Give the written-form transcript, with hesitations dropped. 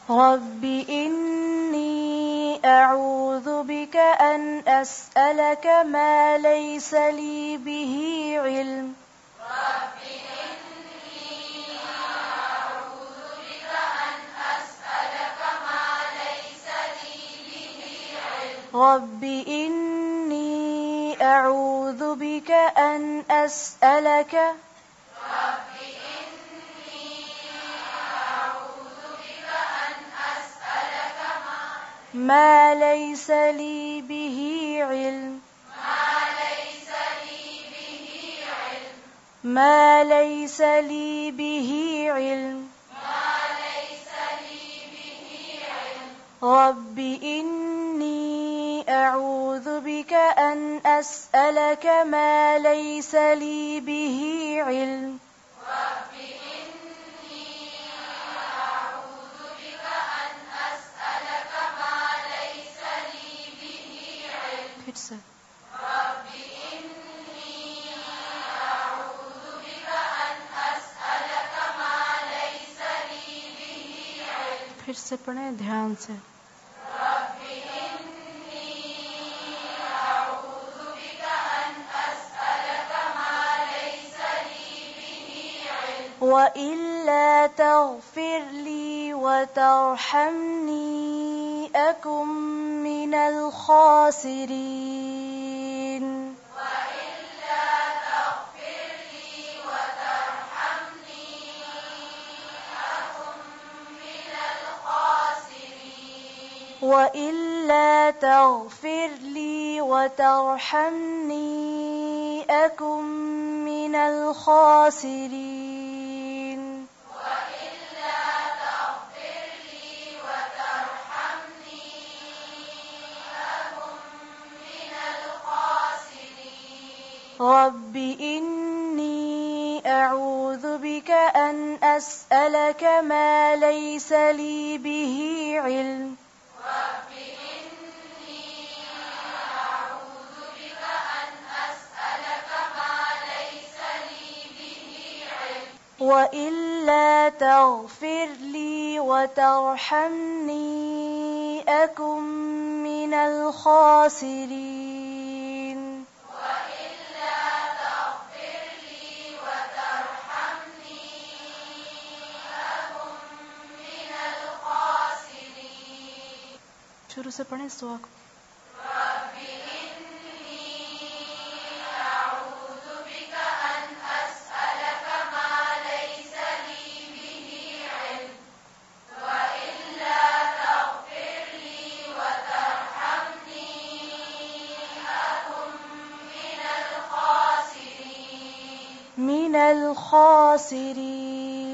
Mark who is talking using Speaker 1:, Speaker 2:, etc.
Speaker 1: رب إني أعوذ بك أن أسألك ما ليس لي به علم.
Speaker 2: رب إني أعوذ بك أن أسألك ما ليس لي به علم.
Speaker 1: رب إني أعوذ بك أن أسألك ما ليس لي به علم. ما ليس لي به علم. رب إني أعوذ بك أن أسألك ما ليس لي به علم.
Speaker 2: رب إني أعوذ بك أن أسألك ما ليس لي به علم. رب إني أعوذ بك أن أسألك ما ليس لي به علم.
Speaker 1: फिर से पढ़ें ध्यान से.
Speaker 2: رب إني أعوذ بك أن أسألك ما ليس لي به علم.
Speaker 1: وإلا تغفر لي وترحمني أكن من الخاسرين.
Speaker 2: وإلا تغفر لي وترحمني أكن من الخاسرين.
Speaker 1: وإلا تغفر لي وترحمني أكن من الخاسرين.
Speaker 2: وإلا تغفر لي وترحمني أكن من الخاسرين.
Speaker 1: رب إني أعوذ بك أن أسألك ما ليس لي به علم.
Speaker 2: رب إني أعوذ بك أن أسألك ما ليس لي به علم.
Speaker 1: وإلا تغفر لي وترحمني أكن من الخاسرين.
Speaker 2: وإلا تغفر لي وترحمني أكن من الخاسرين.
Speaker 1: शुरू से पढ़ें सुआ को.
Speaker 2: رب إني أعوذ بك أن أسألك ما ليس لي به علم. وإلا تغفر لي وترحمني أكن من الخاسرين.
Speaker 1: من الخاسرين.